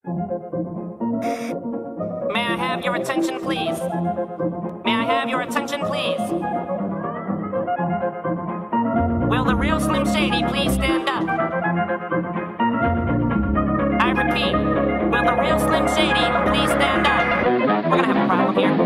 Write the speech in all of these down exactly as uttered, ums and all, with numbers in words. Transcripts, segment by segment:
May I have your attention, please? May I have your attention, please? Will the real Slim Shady please stand up? I repeat, will the real Slim Shady please stand up? We're gonna have a problem here.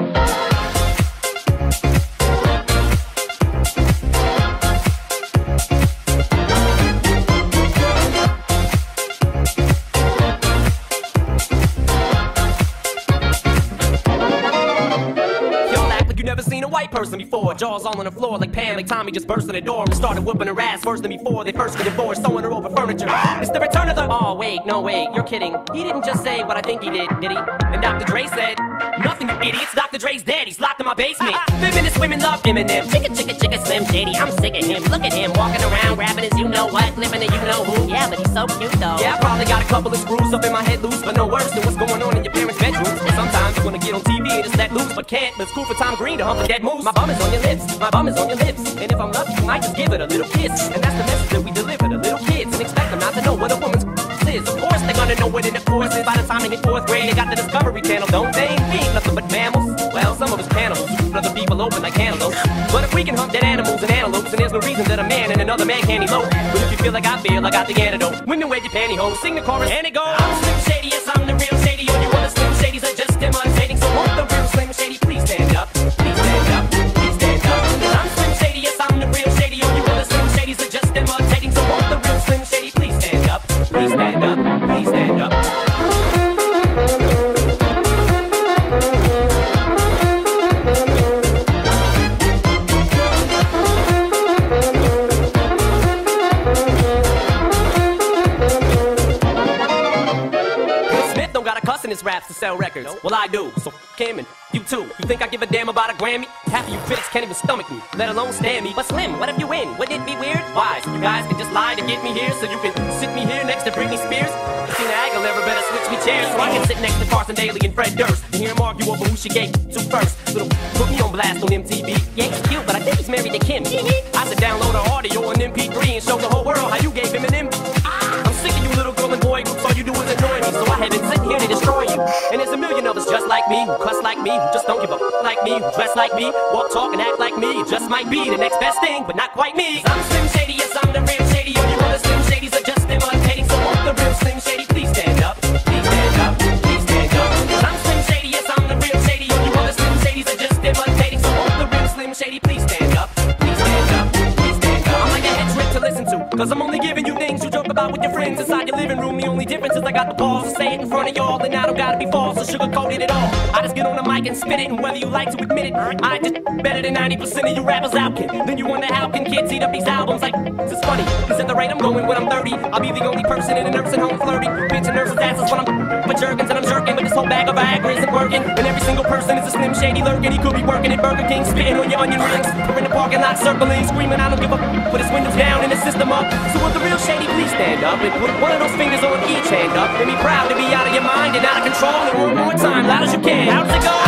White person before, jaws all on the floor like Pam, like Tommy just burst in the door and started whooping her ass worse than before they first get divorced, throwing her over furniture. It's the return of the— oh wait, no wait, you're kidding. He didn't just say what I think he did, did he? And Doctor Dre said, nothing, you idiots, Doctor Dre's dead, he's locked in my basement. Feminist women love Eminem, chicka chicka chicka Slim Shady, I'm sick of him. Look at him, walking around, grabbing his you-know-what, living a you-know-who. Yeah, but he's so cute though. Yeah, I probably got a couple of screws up in my head loose, but no worse than what's going on in your parents' bedrooms. And sometimes you wanna get on T V and just let loose, but can't. But it's cool for Tom Green to hump a dead moose. My bum is on your lips, my bum is on your lips. And if I'm lucky, you might just give it a little kiss. And that's the message that we deliver to little kids, and expect them not to know what a woman's is. Of course they're gonna know what in the course is. By the time they hit fourth grade, they got the Discovery Channel, don't they? We ain't nothing but mammals. Well, some of us cannibals, other people open like cantaloupes. But if we can hunt dead animals and antelopes, then there's no reason that a man and another man can't elope. But if you feel like I feel, I got the antidote. Women wear your pantyhose, sing the chorus, and it goes. I'm Slim Shady, yes, I'm the real Shady. All you other Slim Shadys are just imitating. So won't the real Slim Shady please stand up? Please stand up, please stand up. I'm Slim Shady, yes, I'm the real Shady. All you other Slim Shadys are just imitating. So won't the real Slim Shady please stand up? Please stand up, please stand up. His raps to sell records. Well, I do, so f him and you too. You think I give a damn about a Grammy? Half of you critics can't even stomach me, let alone stand me. But Slim, what if you win? Wouldn't it be weird? Why? So you guys can just lie to get me here, so you can sit me here next to Britney Spears? Christina Aguilera better switch me chairs, so I can sit next to Carson Daly and Fred Durst and hear him argue over who she gave to first. Little put me on blast on M T V. Yeah, he's cute, but I think he's married to Kim. I should download her audio on M P three and show the whole world how you gave him an M. I'm sick of you little girl and boy groups, all you do is annoy me, so I have been sitting here to destroy you. And there's a million of us just like me, who cuss like me, who just don't give a f like me, who dress like me, walk, talk, and act like me. Just might be the next best thing, but not quite me. I'm Slim Shady, yes, I'm the real Shady. All you other Slim Shadys are just imitating. So won't the real Slim Shady please stand up? Please stand up, please stand up. I'm Slim Shady, yes, I'm the real Shady. All you other Slim Shadys are just imitating. So won't the real Slim Shady please stand up? Please stand up, please stand up. I'm like a head trick to listen to, cause I'm only giving you things you joke about with your friends inside your living room. The only difference is I got the balls to say it in front of y'all, and I don't gotta be false or sugarcoated at all. I just get on the mic and spit it, and whether you like to admit it, I just better than ninety percent of you rappers out, kid. Then you wonder how can kids eat up these albums like this is funny, cause at the rate I'm going when I'm thirty, I'll be the only person in a nursing home flirting, pinching nurses' asses when I'm for jerkins, and I'm jerking, but this whole bag of Viagra isn't working, and every single person is a Slim Shady lurking. He could be working at Burger King, spitting on your onion rings, or in the parking lot circling, screaming I don't give a f, put his windows down and his system up. So will the real Shady please stand up and put one of those fingers on each hand up, and be proud to be out of your mind and out of control, and one more time, loud as you can. How does it go?